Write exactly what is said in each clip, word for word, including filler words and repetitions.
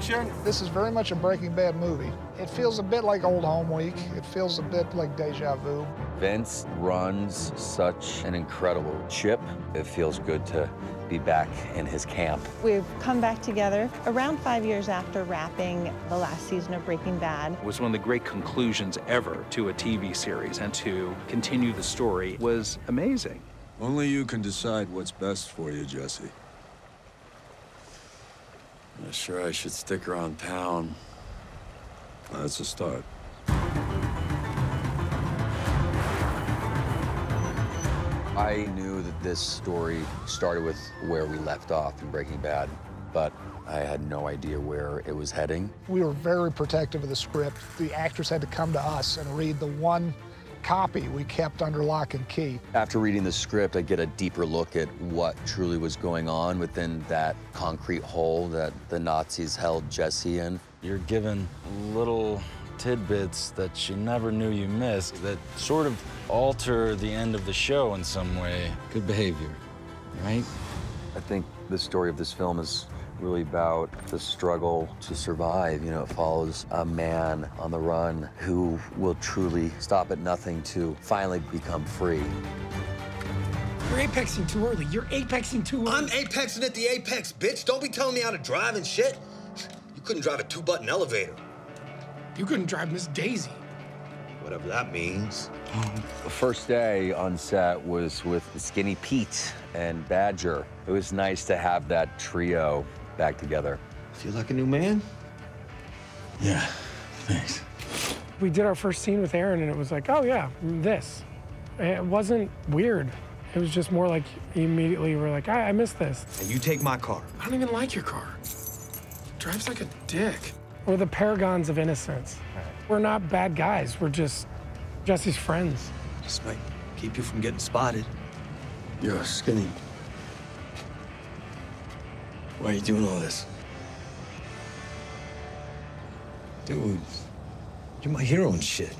action. This is very much a Breaking Bad movie. It feels a bit like Old Home Week. It feels a bit like deja vu. Vince runs such an incredible ship. It feels good to be back in his camp. We've come back together around five years after wrapping the last season of Breaking Bad. It was one of the great conclusions ever to a T V series, and to continue the story was amazing. Only you can decide what's best for you, Jesse. I'm not sure I should stick around town. That's a start. I knew that this story started with where we left off in Breaking Bad, but I had no idea where it was heading. We were very protective of the script. The actors had to come to us and read the one copy we kept under lock and key. After reading the script, I get a deeper look at what truly was going on within that concrete hole that the Nazis held Jesse in. You're given little tidbits that you never knew you missed that sort of alter the end of the show in some way. Good behavior, right? I think the story of this film is really about the struggle to survive. You know, it follows a man on the run who will truly stop at nothing to finally become free. You're apexing too early. You're apexing too early. I'm apexing at the apex, bitch. Don't be telling me how to drive and shit. You couldn't drive a two-button elevator. You couldn't drive Miss Daisy. Whatever that means. The first day on set was with Skinny Pete and Badger. It was nice to have that trio back together. Feel like a new man? Yeah, thanks. We did our first scene with Aaron, and it was like, oh, yeah, this. It wasn't weird. It was just more like immediately we're like, I, I missed this. And you take my car. I don't even like your car. Drives like a dick. We're the paragons of innocence. We're not bad guys. We're just Jesse's friends. This might keep you from getting spotted. Yo, Skinny. Why are you doing all this? Dude, you're my hero and shit.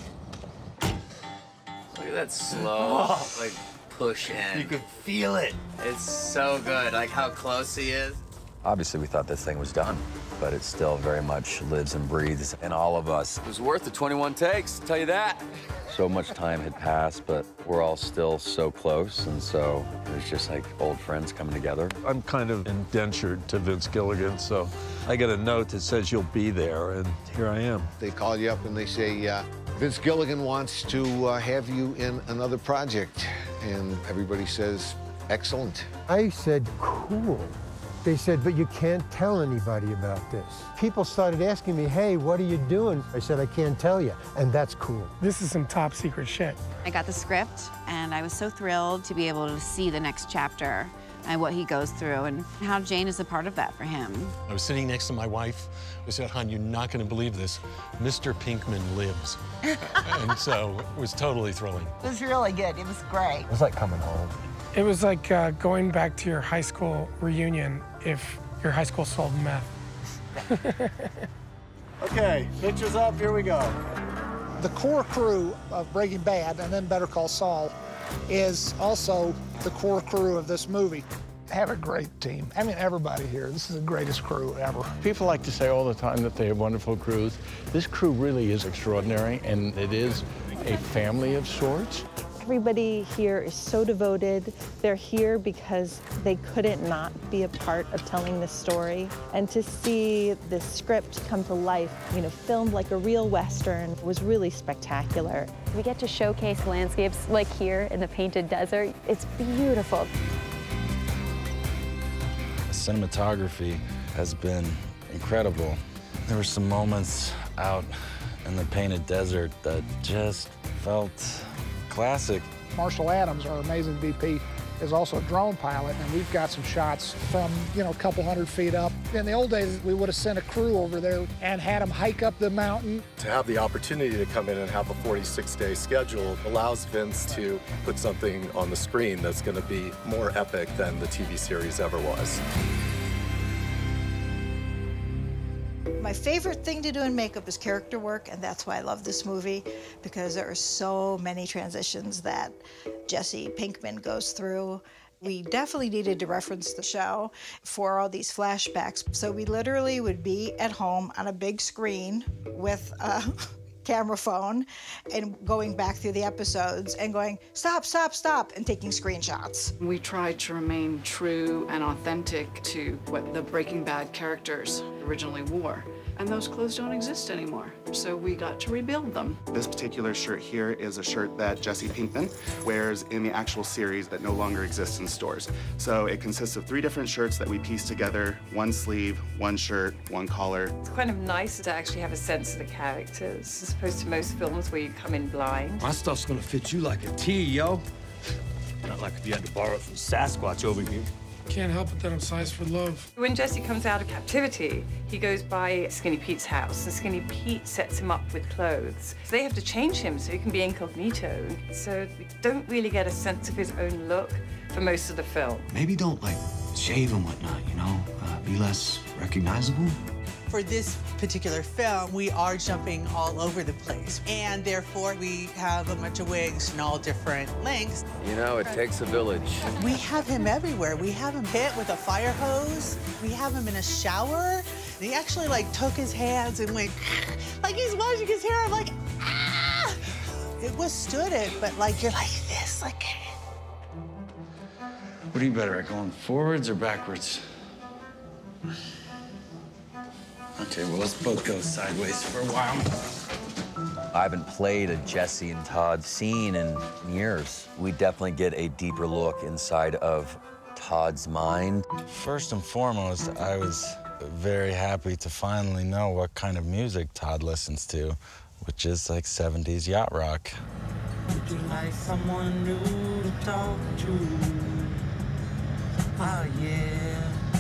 Look at that slow, like, push in. You can feel it. It's so good, like how close he is. Obviously, we thought this thing was done, but it still very much lives and breathes in all of us. It was worth the twenty-one takes, I'll tell you that. So much time had passed, but we're all still so close, and so it was just like old friends coming together. I'm kind of indentured to Vince Gilligan, so I get a note that says you'll be there, and here I am. They call you up and they say, uh, Vince Gilligan wants to uh, have you in another project, and everybody says, excellent. I said, cool. They said, but you can't tell anybody about this. People started asking me, hey, what are you doing? I said, I can't tell you, and that's cool. This is some top secret shit. I got the script, and I was so thrilled to be able to see the next chapter and what he goes through and how Jane is a part of that for him. I was sitting next to my wife. I said, hon, you're not going to believe this. Mister Pinkman lives. And so it was totally thrilling. It was really good. It was great. It was like coming home. It was like uh, going back to your high school reunion if your high school sold meth. Okay, pictures up, here we go. The core crew of Breaking Bad, and then Better Call Saul, is also the core crew of this movie. Have a great team. I mean, everybody here, this is the greatest crew ever. People like to say all the time that they have wonderful crews. This crew really is extraordinary, and it is a family of sorts. Everybody here is so devoted. They're here because they couldn't not be a part of telling this story. And to see this script come to life, you know, filmed like a real Western, was really spectacular. We get to showcase landscapes like here in the Painted Desert. It's beautiful. The cinematography has been incredible. There were some moments out in the Painted Desert that just felt classic. Marshall Adams, our amazing V P, is also a drone pilot, and we've got some shots from, you know, a couple hundred feet up. In the old days, we would have sent a crew over there and had them hike up the mountain. To have the opportunity to come in and have a forty-six day schedule allows Vince to put something on the screen that's going to be more epic than the T V series ever was. My favorite thing to do in makeup is character work, and that's why I love this movie, because there are so many transitions that Jesse Pinkman goes through, We definitely needed to reference the show for all these flashbacks. So we literally would be at home on a big screen with a camera phone and going back through the episodes and going, stop, stop, stop, and taking screenshots. We tried to remain true and authentic to what the Breaking Bad characters originally wore. And those clothes don't exist anymore, so we got to rebuild them. This particular shirt here is a shirt that Jesse Pinkman wears in the actual series that no longer exists in stores. So it consists of three different shirts that we pieced together, one sleeve, one shirt, one collar. It's kind of nice to actually have a sense of the characters, as opposed to most films where you come in blind. My stuff's gonna fit you like a T, yo. Not like if you had to borrow it from Sasquatch over here. Can't help it that I'm sized for love. When Jesse comes out of captivity, he goes by Skinny Pete's house, and Skinny Pete sets him up with clothes. So they have to change him so he can be incognito. So we don't really get a sense of his own look for most of the film. Maybe don't, like, shave and whatnot, you know? Uh, be less recognizable. For this particular film, we are jumping all over the place, and therefore we have a bunch of wigs in all different lengths. You know, it takes a village. We have him everywhere. We have him hit with a fire hose. We have him in a shower. He actually, like, took his hands and went, like he's washing his hair. I'm like, ah! It withstood it, but, like, you're like this, like. What are you better at, going forwards or backwards? Okay, well, let's both go sideways for a while. I haven't played a Jesse and Todd scene in years. We definitely get a deeper look inside of Todd's mind. First and foremost, I was very happy to finally know what kind of music Todd listens to, which is like seventies yacht rock. Would you like someone new to talk to? Oh, yeah.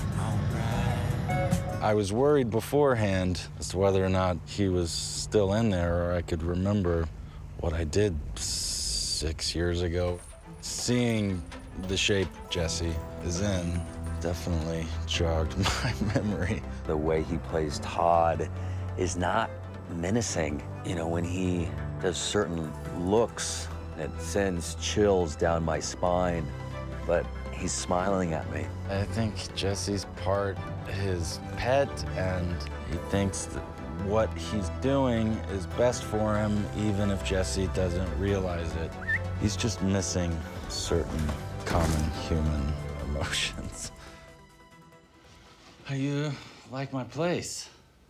I was worried beforehand as to whether or not he was still in there or I could remember what I did six years ago. Seeing the shape Jesse is in definitely jogged my memory. The way he plays Todd is not menacing. You know, when he does certain looks, it sends chills down my spine, but he's smiling at me. I think Jesse's part his pet, and he thinks that what he's doing is best for him, even if Jesse doesn't realize it. He's just missing certain common human emotions. How you like my place?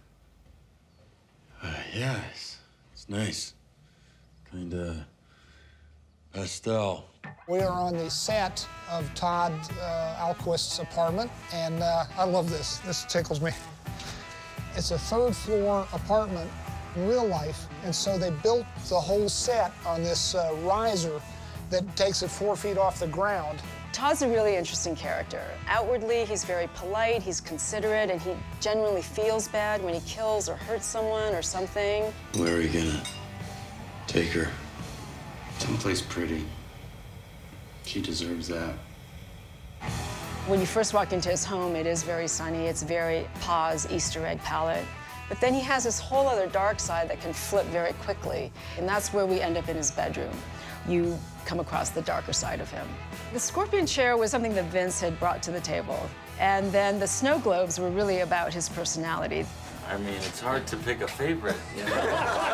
Uh, yeah, it's, it's nice. Kinda pastel. We are on the set of Todd uh, Alquist's apartment, and uh, I love this. This tickles me. It's a third floor apartment in real life, and so they built the whole set on this uh, riser that takes it four feet off the ground. Todd's a really interesting character. Outwardly, he's very polite, he's considerate, and he genuinely feels bad when he kills or hurts someone or something. Where are you gonna take her? Someplace pretty. She deserves that. When you first walk into his home, it is very sunny. It's very Pa's Easter egg palette. But then he has this whole other dark side that can flip very quickly. And that's where we end up in his bedroom. You come across the darker side of him. The scorpion chair was something that Vince had brought to the table. And then the snow globes were really about his personality. I mean, it's hard to pick a favorite, you know?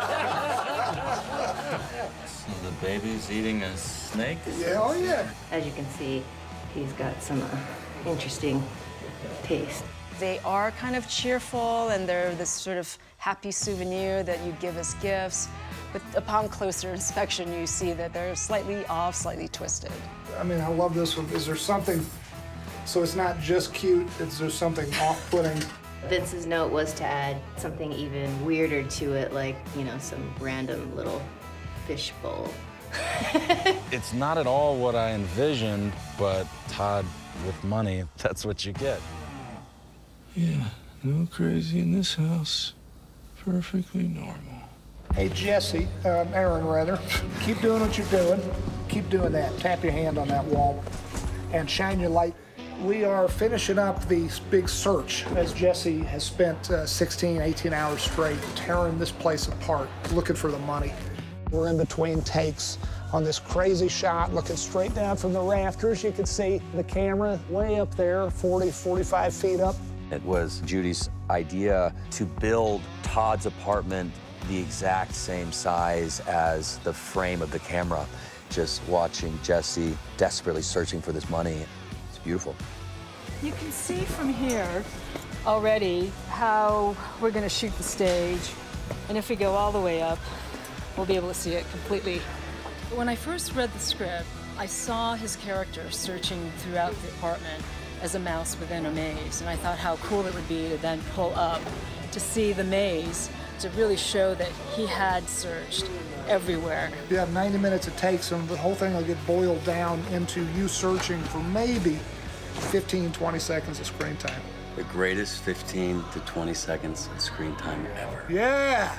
So the baby's eating a snake? Yeah, oh yeah. As you can see, he's got some uh, interesting taste. They are kind of cheerful, and they're this sort of happy souvenir that you give as gifts. But upon closer inspection, you see that they're slightly off, slightly twisted. I mean, I love this one. Is there something, so it's not just cute, is there something off-putting? Vince's note was to add something even weirder to it, like, you know, some random little fish bowl. It's not at all what I envisioned, but Todd with money, that's what you get. Yeah, no crazy in this house. Perfectly normal. Hey, Jesse, um, Aaron, rather, keep doing what you're doing. Keep doing that. Tap your hand on that wall and shine your light. We are finishing up the big search as Jesse has spent uh, sixteen, eighteen hours straight tearing this place apart, looking for the money. We're in between takes on this crazy shot, looking straight down from the rafters. You could see the camera way up there, forty, forty-five feet up. It was Judy's idea to build Todd's apartment the exact same size as the frame of the camera. Just watching Jesse desperately searching for this money. It's beautiful. You can see from here already how we're going to shoot the stage. And if we go all the way up, we'll be able to see it completely. When I first read the script, I saw his character searching throughout the apartment as a mouse within a maze. And I thought how cool it would be to then pull up to see the maze, to really show that he had searched everywhere. You have ninety minutes it takes, and the whole thing will get boiled down into you searching for maybe fifteen, twenty seconds of screen time. The greatest fifteen to twenty seconds of screen time ever. Yeah!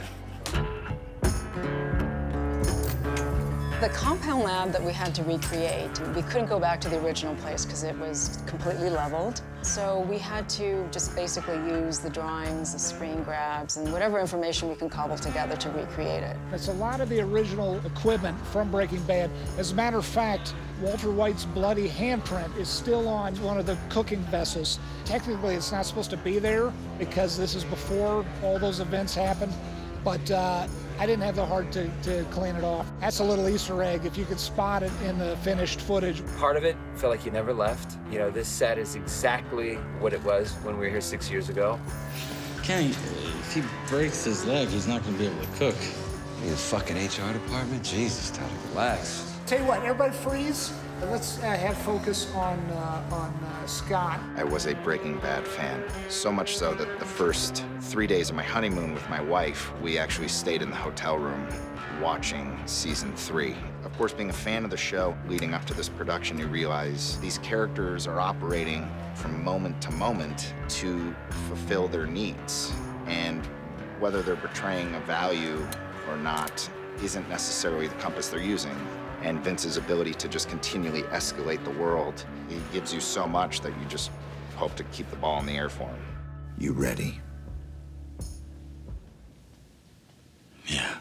The compound lab that we had to recreate, we couldn't go back to the original place because it was completely leveled. So we had to just basically use the drawings, the screen grabs, and whatever information we can cobble together to recreate it. It's a lot of the original equipment from Breaking Bad. As a matter of fact, Walter White's bloody handprint is still on one of the cooking vessels. Technically, it's not supposed to be there because this is before all those events happened, but uh, I didn't have the heart to, to clean it off. That's a little Easter egg if you could spot it in the finished footage. Part of it felt like you never left. You know, this set is exactly what it was when we were here six years ago. Kenny, if he breaks his leg, he's not going to be able to cook. In a fucking H R department? Jesus, Todd, relax. Tell you what, everybody freeze. Let's uh, have focus on, uh, on uh, Scott. I was a Breaking Bad fan, so much so that the first three days of my honeymoon with my wife, we actually stayed in the hotel room watching season three. Of course, being a fan of the show, leading up to this production, you realize these characters are operating from moment to moment to fulfill their needs. And whether they're portraying a value or not isn't necessarily the compass they're using. And Vince's ability to just continually escalate the world, he gives you so much that you just hope to keep the ball in the air for him. You ready? Yeah.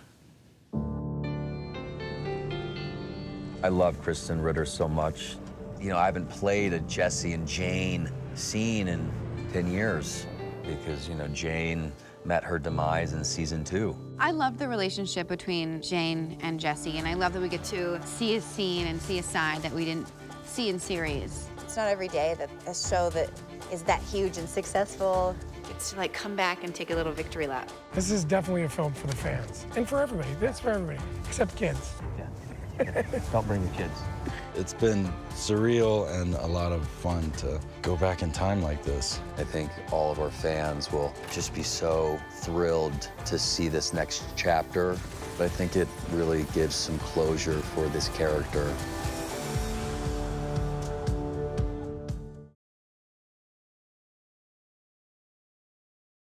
I love Kristen Ritter so much. You know, I haven't played a Jesse and Jane scene in ten years because, you know, Jane met her demise in season two. I love the relationship between Jane and Jesse, and I love that we get to see a scene and see a side that we didn't see in series. It's not every day that a show that is that huge and successful gets to like come back and take a little victory lap. This is definitely a film for the fans and for everybody. It's for everybody, except kids. Yeah. Don't bring your kids. It's been surreal and a lot of fun to go back in time like this. I think all of our fans will just be so thrilled to see this next chapter. But I think it really gives some closure for this character.